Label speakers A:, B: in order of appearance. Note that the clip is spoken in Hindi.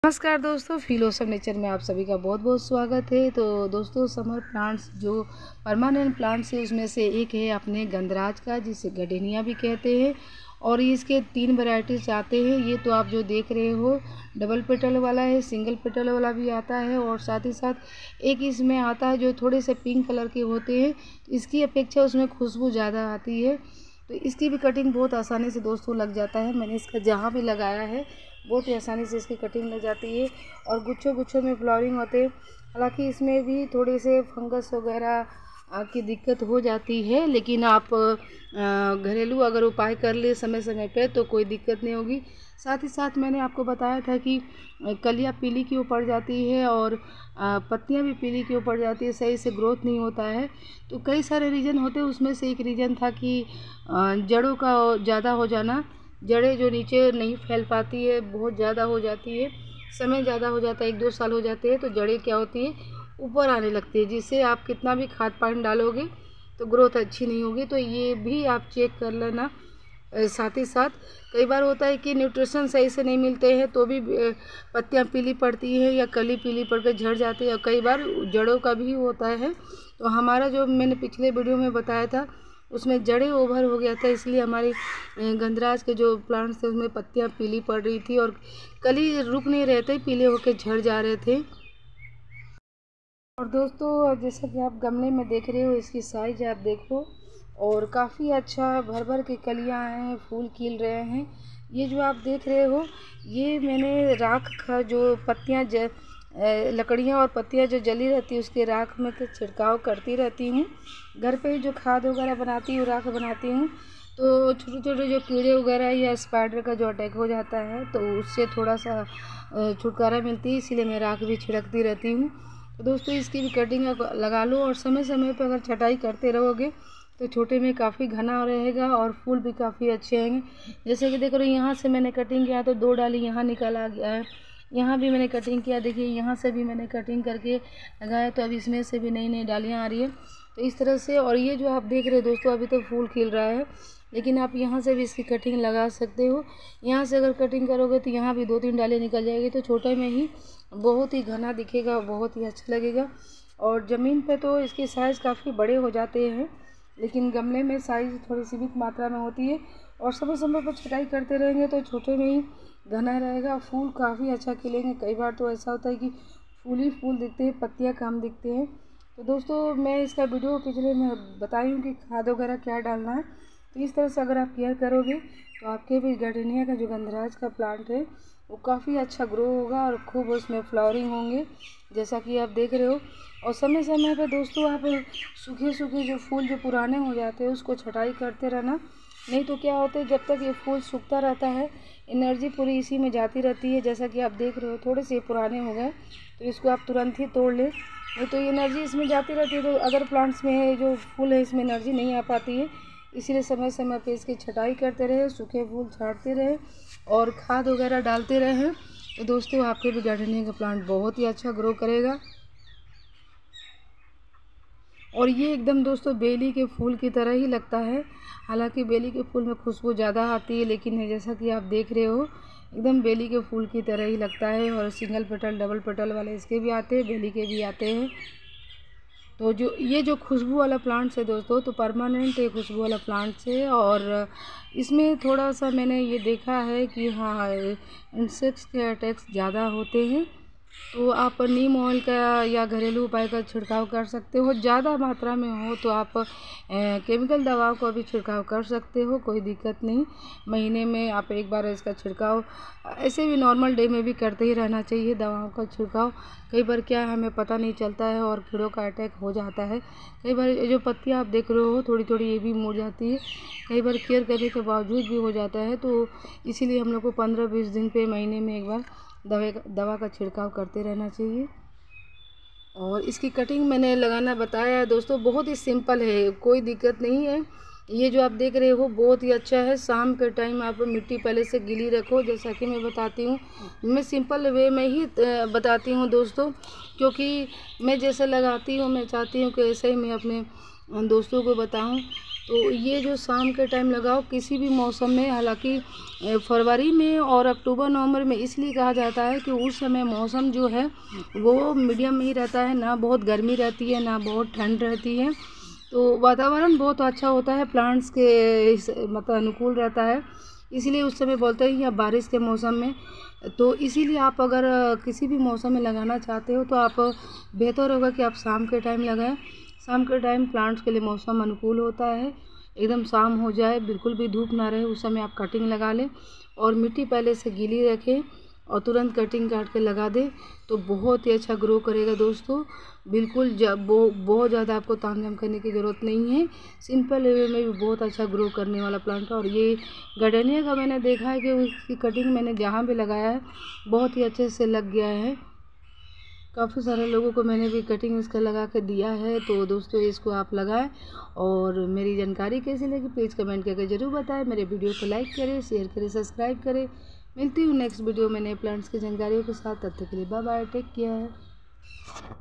A: नमस्कार दोस्तों, फील ऑसम नेचर में आप सभी का बहुत बहुत स्वागत है। तो दोस्तों, समर प्लांट्स जो परमानेंट प्लांट्स है उसमें से एक है अपने गंधराज का, जिसे गडेनिया भी कहते हैं। और इसके 3 वैरायटीज आते हैं। ये तो आप जो देख रहे हो डबल पेटल वाला है, सिंगल पेटल वाला भी आता है, और साथ ही साथ एक इसमें आता है जो थोड़े से पिंक कलर के होते हैं। इसकी अपेक्षा उसमें खुशबू ज़्यादा आती है। तो इसकी भी कटिंग बहुत आसानी से दोस्तों लग जाता है। मैंने इसका जहाँ भी लगाया है बहुत ही आसानी से इसकी कटिंग लग जाती है और गुच्छों गुच्छों में फ्लावरिंग होते हैं। हालांकि इसमें भी थोड़े से फंगस वगैरह की दिक्कत हो जाती है, लेकिन आप घरेलू अगर उपाय कर ले समय समय पे तो कोई दिक्कत नहीं होगी। साथ ही साथ मैंने आपको बताया था कि कलियाँ पीली क्यों पड़ जाती है और पत्तियाँ भी पीली क्यों पड़ जाती है, सही से ग्रोथ नहीं होता है। तो कई सारे रीज़न होते हैं, उसमें से एक रीज़न था कि जड़ों का ज़्यादा हो जाना। जड़ें जो नीचे नहीं फैल पाती है, बहुत ज़्यादा हो जाती है, समय ज़्यादा हो जाता है, 1-2 साल हो जाते हैं, तो जड़ें क्या होती है ऊपर आने लगती है, जिससे आप कितना भी खाद पानी डालोगे तो ग्रोथ अच्छी नहीं होगी। तो ये भी आप चेक कर लेना। साथ ही साथ कई बार होता है कि न्यूट्रिशन सही से नहीं मिलते हैं तो भी पत्तियां पीली पड़ती है या कली पीली पड़ कर झड़ जाती है, और कई बार जड़ों का भी होता है। तो हमारा जो मैंने पिछले वीडियो में बताया था उसमें जड़ें ओवर हो गया था, इसलिए हमारी गंधराज के जो प्लांट्स थे उसमें पत्तियां पीली पड़ रही थी और कली रुक नहीं रहे थे, पीले होकर झड़ जा रहे थे। और दोस्तों, जैसा कि आप गमले में देख रहे हो, इसकी साइज आप देखो, और काफ़ी अच्छा भर भर के कलियां हैं, फूल खिल रहे हैं। ये जो आप देख रहे हो ये मैंने राख का जो पत्तियां लकड़ियाँ और पत्तियां जो जली रहती है उसके राख में तो छिड़काव करती रहती हूँ। घर पे ही जो खाद वगैरह बनाती हूँ, राख बनाती हूँ, तो छोटे छोटे जो कीड़े वगैरह या स्पाइडर का जो अटैक हो जाता है तो उससे थोड़ा सा छुटकारा मिलती है, इसीलिए मैं राख भी छिड़कती रहती हूँ। तो दोस्तों, इसकी भी कटिंग लगा लो और समय समय पर अगर छटाई करते रहोगे तो छोटे में काफ़ी घना रहेगा और फूल भी काफ़ी अच्छे आएंगे। जैसे कि देखो, यहाँ से मैंने कटिंग किया तो 2 डाली यहाँ निकल आ गया है, यहाँ भी मैंने कटिंग किया, देखिए यहाँ से भी मैंने कटिंग करके लगाया, तो अब इसमें से भी नई नई डालियाँ आ रही है। तो इस तरह से, और ये जो आप देख रहे हो दोस्तों अभी तो फूल खिल रहा है, लेकिन आप यहाँ से भी इसकी कटिंग लगा सकते हो। यहाँ से अगर कटिंग करोगे तो यहाँ भी 2-3 डाली निकल जाएगी, तो छोटे में ही बहुत ही घना दिखेगा, बहुत ही अच्छा लगेगा। और ज़मीन पे तो इसकी साइज़ काफ़ी बड़े हो जाते हैं, लेकिन गमले में साइज़ थोड़ी सीमित मात्रा में होती है, और समय समय पर छटाई करते रहेंगे तो छोटे में ही घना रहेगा, फूल काफ़ी अच्छा खिलेंगे। कई बार तो ऐसा होता है कि फूल ही फूल दिखते हैं, पत्तियाँ कम दिखते हैं। तो दोस्तों, मैं इसका वीडियो पिछले में बताई हूँ कि खाद वगैरह क्या डालना है। तो इस तरह से अगर आप केयर करोगे तो आपके भी गडेनिया का जो गंधराज का प्लांट है वो काफ़ी अच्छा ग्रो होगा और खूब उसमें फ्लावरिंग होंगे, जैसा कि आप देख रहे हो। और समय समय पर दोस्तों आप सूखे सूखे जो फूल जो पुराने हो जाते हैं उसको छटाई करते रहना, नहीं तो क्या होता है जब तक ये फूल सूखता रहता है एनर्जी पूरी इसी में जाती रहती है। जैसा कि आप देख रहे हो थोड़े से पुराने हो गए तो इसको आप तुरंत ही तोड़ लें, नहीं तो एनर्जी इसमें जाती रहती है। तो अदर प्लांट्स में जो फूल है इसमें एनर्जी नहीं आ पाती है, इसीलिए समय समय पे इसकी छटाई करते रहे, सूखे फूल छांटते रहे और खाद वगैरह डालते रहे। तो दोस्तों, आपके भी गार्डनिंग का प्लांट बहुत ही अच्छा ग्रो करेगा। और ये एकदम दोस्तों बेली के फूल की तरह ही लगता है, हालांकि बेली के फूल में खुशबू ज़्यादा आती है, लेकिन जैसा कि आप देख रहे हो एकदम बेली के फूल की तरह ही लगता है। और सिंगल पेटल डबल पेटल वाले इसके भी आते हैं, बेली के भी आते हैं। तो जो ये जो खुशबू वाला प्लांट्स है दोस्तों, तो परमानेंट है खुशबू वाला प्लांट्स है। और इसमें थोड़ा सा मैंने ये देखा है कि हाँ इंसेक्ट्स के अटैक्स ज़्यादा होते हैं, तो आप नीम ऑयल का या घरेलू उपाय का छिड़काव कर सकते हो। ज़्यादा मात्रा में हो तो आप केमिकल दवाओं का भी छिड़काव कर सकते हो, कोई दिक्कत नहीं। महीने में आप एक बार इसका छिड़काव ऐसे भी नॉर्मल डे में भी करते ही रहना चाहिए दवाओं का छिड़काव। कई बार क्या है हमें पता नहीं चलता है और कीड़ों का अटैक हो जाता है। कई बार जो पत्तियाँ आप देख रहे हो थोड़ी थोड़ी ये भी मुड़ जाती है, कई बार केयर करने के बावजूद भी हो जाता है। तो इसीलिए हम लोग को 15-20 दिन पे महीने में एक बार दवा का छिड़काव करते रहना चाहिए। और इसकी कटिंग मैंने लगाना बताया है दोस्तों, बहुत ही सिंपल है, कोई दिक्कत नहीं है। ये जो आप देख रहे हो बहुत ही अच्छा है। शाम के टाइम आप मिट्टी पहले से गीली रखो, जैसा कि मैं बताती हूँ। मैं सिंपल वे में ही बताती हूँ दोस्तों, क्योंकि मैं जैसे लगाती हूँ मैं चाहती हूँ कि ऐसे ही मैं अपने दोस्तों को बताऊँ। तो ये जो शाम के टाइम लगाओ किसी भी मौसम में, हालांकि फरवरी में और अक्टूबर नवंबर में इसलिए कहा जाता है कि उस समय मौसम जो है वो मीडियम में ही रहता है, ना बहुत गर्मी रहती है ना बहुत ठंड रहती है। तो वातावरण बहुत अच्छा होता है, प्लांट्स के मतलब अनुकूल रहता है, इसीलिए उस समय बोलते हैं या बारिश के मौसम में। तो इसीलिए आप अगर किसी भी मौसम में लगाना चाहते हो तो आप बेहतर होगा कि आप शाम के टाइम लगाएं। शाम के टाइम प्लांट्स के लिए मौसम अनुकूल होता है, एकदम शाम हो जाए, बिल्कुल भी धूप ना रहे, उस समय आप कटिंग लगा लें और मिट्टी पहले से गीली रखें और तुरंत कटिंग काट के लगा दें तो बहुत ही अच्छा ग्रो करेगा दोस्तों। बिल्कुल बहुत ज़्यादा आपको तामझाम करने की ज़रूरत नहीं है, सिंपल वे में भी बहुत अच्छा ग्रो करने वाला प्लांट है। और ये गार्डनिया का मैंने देखा है कि उसकी कटिंग मैंने जहाँ भी लगाया है बहुत ही अच्छे से लग गया है, काफ़ी सारे लोगों को मैंने भी कटिंग इसका लगा के दिया है। तो दोस्तों इसको आप लगाएं और मेरी जानकारी कैसी लगी प्लीज़ कमेंट करके ज़रूर बताएं। मेरे वीडियो को लाइक करें, शेयर करें, सब्सक्राइब करें। मिलती हूँ नेक्स्ट वीडियो में नए प्लांट्स की जानकारियों के साथ, तब तक के लिए बाय बाय, टेक केयर।